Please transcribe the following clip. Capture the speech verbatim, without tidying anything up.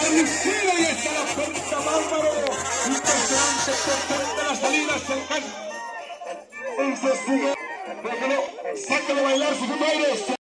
Lucila y está la puerta bárbaro. Impresionante, potente la salida, se alcanza. El festival, déjalo, sácalo a bailar, segundo aire.